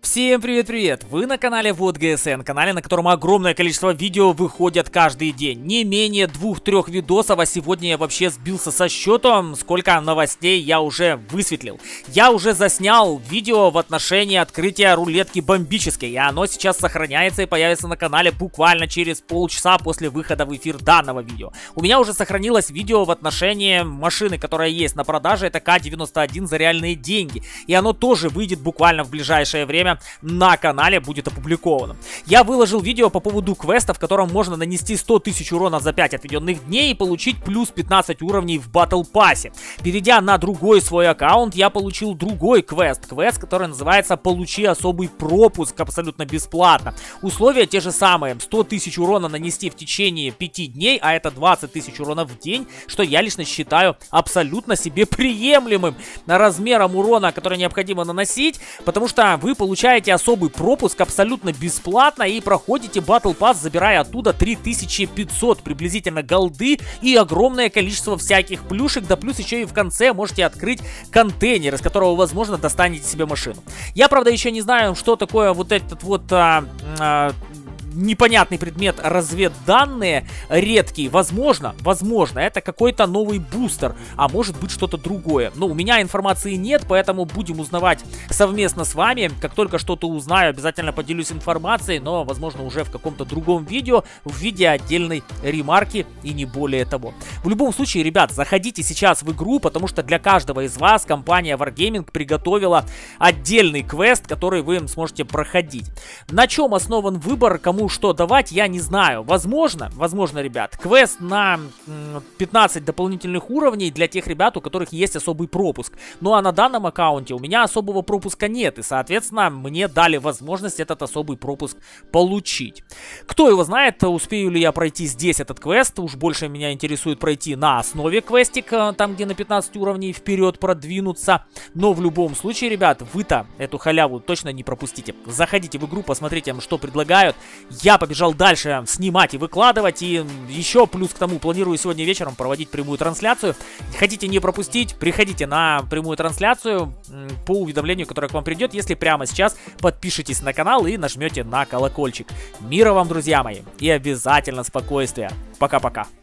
Всем привет-привет! Вы на канале Вот ГСН, канале, на котором огромное количество видео выходят каждый день. Не менее 2-3 видосов, а сегодня я вообще сбился со счетом, сколько новостей я уже высветлил. Я уже заснял видео в отношении открытия рулетки бомбической, и оно сейчас сохраняется и появится на канале буквально через полчаса после выхода в эфир данного видео. У меня уже сохранилось видео в отношении машины, которая есть на продаже, это К91 за реальные деньги, и оно тоже выйдет буквально в ближайшее время на канале, будет опубликовано. Я выложил видео по поводу квеста, в котором можно нанести 100 тысяч урона за 5 отведенных дней и получить плюс 15 уровней в батл пассе. Перейдя на другой свой аккаунт, я получил другой квест, который называется «Получи особый пропуск» абсолютно бесплатно. Условия те же самые, 100 тысяч урона нанести в течение 5 дней, а это 20 тысяч урона в день, что я лично считаю абсолютно себе приемлемым размером урона, который необходимо наносить, потому что вы получаете особый пропуск абсолютно бесплатно и проходите Battle Pass, забирая оттуда 3500 приблизительно голды и огромное количество всяких плюшек, да плюс еще и в конце можете открыть контейнер, из которого, возможно, достанете себе машину. Я, правда, еще не знаю, что такое вот этот вот непонятный предмет разведданные, редкий, возможно, это какой-то новый бустер, а может быть что-то другое. Но у меня информации нет, поэтому будем узнавать совместно с вами. Как только что-то узнаю, обязательно поделюсь информацией, но, возможно, уже в каком-то другом видео, в виде отдельной ремарки и не более того. В любом случае, ребят, заходите сейчас в игру, потому что для каждого из вас компания Wargaming приготовила отдельный квест, который вы сможете проходить. На чем основан выбор, кому что давать, я не знаю. Возможно, ребят, квест на 15 дополнительных уровней для тех ребят, у которых есть особый пропуск. Ну а на данном аккаунте у меня особого пропуска нет, и, соответственно, мне дали возможность этот особый пропуск получить. Кто его знает, успею ли я пройти здесь этот квест, уж больше меня интересует пройти на основе квестика, там где на 15 уровней вперед продвинуться. Но в любом случае, ребят, вы-то эту халяву точно не пропустите. Заходите в игру, посмотрите, что предлагают. Я побежал дальше снимать и выкладывать, и еще плюс к тому планирую сегодня вечером проводить прямую трансляцию. Хотите не пропустить, приходите на прямую трансляцию по уведомлению, которое к вам придет, если прямо сейчас подпишитесь на канал и нажмете на колокольчик. Мира вам, друзья мои, и обязательно спокойствия. Пока-пока.